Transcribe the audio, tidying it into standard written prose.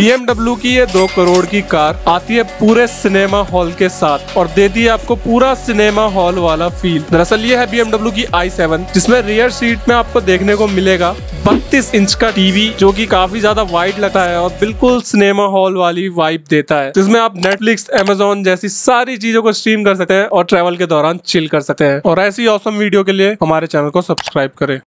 BMW की ये 2 करोड़ की कार आती है पूरे सिनेमा हॉल के साथ और देती है आपको पूरा सिनेमा हॉल वाला फील। दरअसल ये है BMW की i7, जिसमें रियर सीट में आपको देखने को मिलेगा 32 इंच का टीवी, जो कि काफी ज्यादा वाइड लगता है और बिल्कुल सिनेमा हॉल वाली वाइब देता है। जिसमें आप नेटफ्लिक्स, Amazon जैसी सारी चीजों को स्ट्रीम कर सकते हैं और ट्रैवल के दौरान चिल कर सकते हैं। और ऐसी ऑसम वीडियो के लिए हमारे चैनल को सब्सक्राइब करें।